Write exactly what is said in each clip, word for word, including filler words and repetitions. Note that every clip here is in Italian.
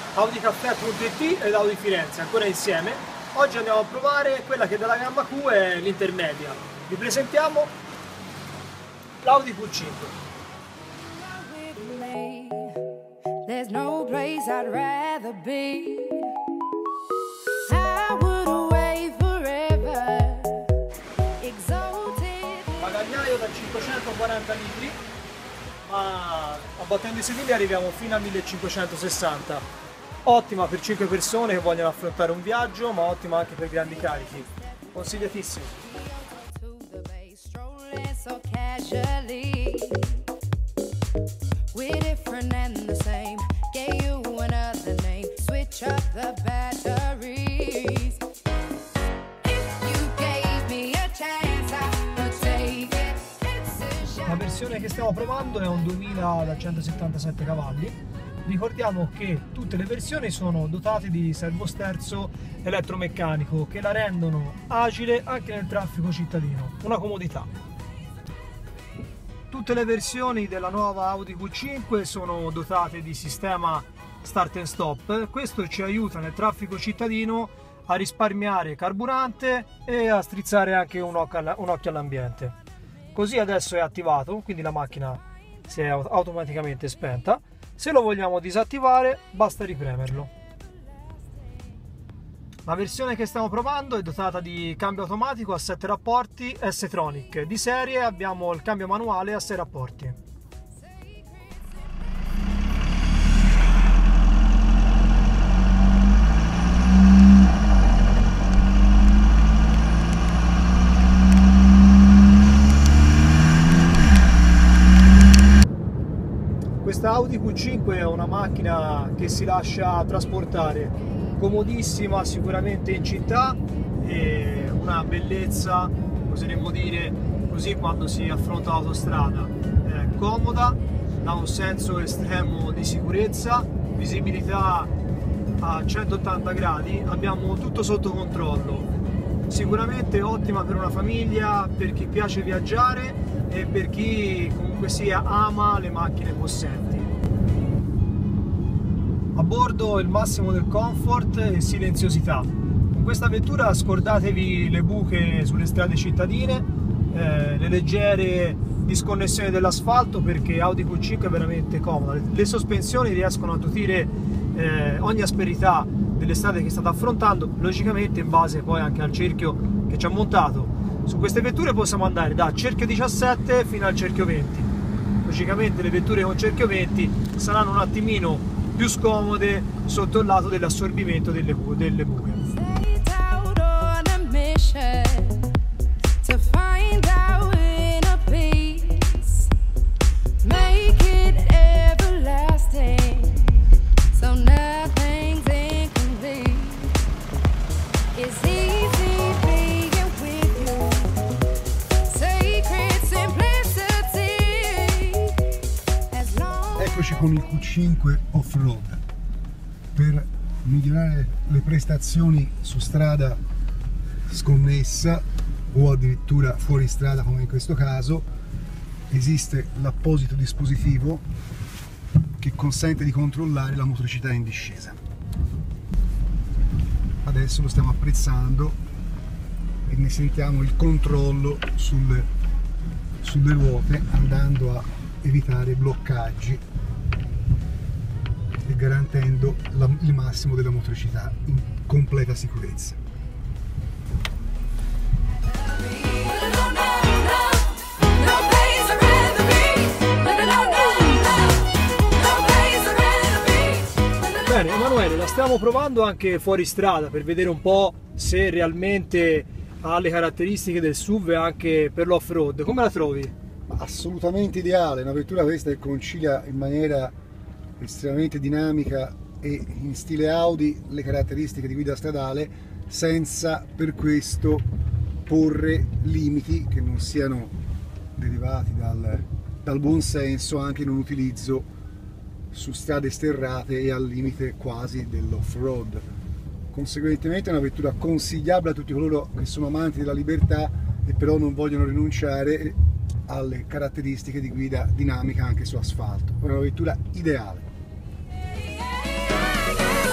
Audi Caffè punto it ed Audi Firenze, ancora insieme. Oggi andiamo a provare quella che dalla gamma Q è l'intermedia. Vi presentiamo l'Audi Q cinque. Bagagliaio da cinquecentoquaranta litri, ma abbattendo i sedili arriviamo fino a millecinquecentosessanta. Ottima per cinque persone che vogliono affrontare un viaggio, ma ottima anche per grandi carichi. Consigliatissimo. La versione che stiamo provando è un duemila da centosettantasette cavalli. Ricordiamo che tutte le versioni sono dotate di servosterzo elettromeccanico che la rendono agile anche nel traffico cittadino, una comodità. Tutte le versioni della nuova Audi Q cinque sono dotate di sistema start and stop. Questo ci aiuta nel traffico cittadino a risparmiare carburante e a strizzare anche un occhio all'ambiente. Così adesso è attivato, quindi la macchina si è automaticamente spenta. Se lo vogliamo disattivare basta ripremerlo. La versione che stiamo provando è dotata di cambio automatico a sette rapporti S-Tronic. Di serie abbiamo il cambio manuale a sei rapporti. Questa Audi Q cinque è una macchina che si lascia trasportare, comodissima sicuramente in città e una bellezza, oseremmo dire così, quando si affronta l'autostrada. È comoda, ha un senso estremo di sicurezza, visibilità a centottanta gradi, abbiamo tutto sotto controllo. Sicuramente ottima per una famiglia, per chi piace viaggiare e per chi comunque sia ama le macchine possenti. A bordo il massimo del comfort e silenziosità. Con questa vettura scordatevi le buche sulle strade cittadine, eh, le leggere disconnessioni dell'asfalto, perché Audi Q cinque è veramente comoda. Le sospensioni riescono a attutire eh, ogni asperità delle strade che state affrontando, logicamente in base poi anche al cerchio che ci ha montato. Su queste vetture possiamo andare da cerchio diciassette fino al cerchio venti. Logicamente le vetture con cerchio venti saranno un attimino più scomode sotto il lato dell'assorbimento delle, delle buche. Eccoci con il Q cinque off-road. Per migliorare le prestazioni su strada sconnessa o addirittura fuori strada, come in questo caso, esiste l'apposito dispositivo che consente di controllare la motricità in discesa. Adesso lo stiamo apprezzando e ne sentiamo il controllo sulle, sulle ruote, andando a evitare bloccaggi e garantendo la, il massimo della motricità in completa sicurezza. Bene Emanuele, la stiamo provando anche fuori strada per vedere un po' se realmente ha le caratteristiche del S U V anche per l'off-road. Come la trovi? Assolutamente ideale, una vettura questa che concilia in maniera estremamente dinamica e in stile Audi le caratteristiche di guida stradale, senza per questo porre limiti che non siano derivati dal, dal buon senso anche in un utilizzo su strade sterrate e al limite quasi dell'off-road. Conseguentemente è una vettura consigliabile a tutti coloro che sono amanti della libertà e però non vogliono rinunciare alle caratteristiche di guida dinamica anche su asfalto. È una vettura ideale.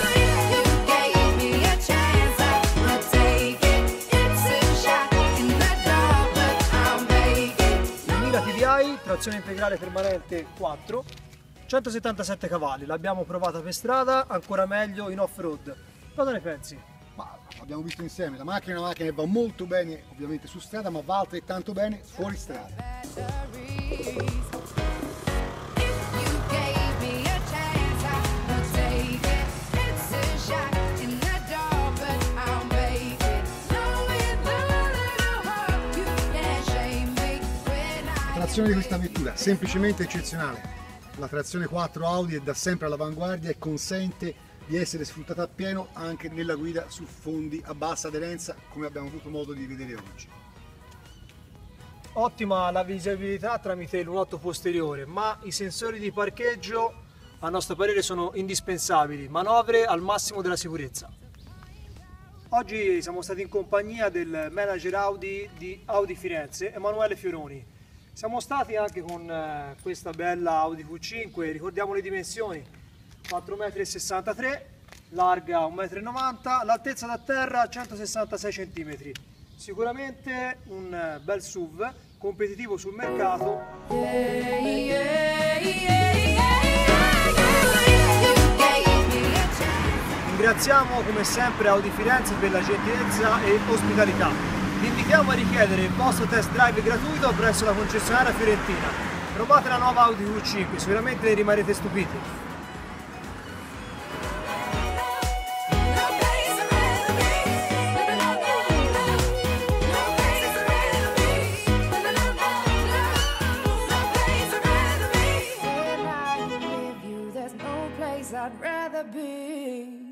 trazione integrale permanente quattro, centosettantasette cavalli, l'abbiamo provata per strada, ancora meglio in off-road. Cosa ne pensi? Ma abbiamo visto insieme, la macchina è una macchina che va molto bene ovviamente su strada, ma va altrettanto bene fuori strada. La trazione di questa vettura è semplicemente eccezionale. La trazione quattro Audi è da sempre all'avanguardia e consente di essere sfruttata appieno anche nella guida su fondi a bassa aderenza, come abbiamo avuto modo di vedere oggi. Ottima la visibilità tramite il lunotto posteriore, ma i sensori di parcheggio a nostro parere sono indispensabili, manovre al massimo della sicurezza. Oggi siamo stati in compagnia del manager Audi di Audi Firenze, Emanuele Fioroni. Siamo stati anche con eh, questa bella Audi Q cinque, ricordiamo le dimensioni, quattro virgola sessantatré metri, larga un virgola novanta metri, l'altezza da terra centosessantasei centimetri. Sicuramente un eh, bel S U V, competitivo sul mercato. Yeah, yeah, yeah, Ringraziamo come sempre Audi Firenze per la gentilezza e ospitalità. Vi invitiamo a richiedere il vostro test drive gratuito presso la concessionaria fiorentina. Provate la nuova Audi Q cinque, sicuramente rimarrete stupiti. I'd rather be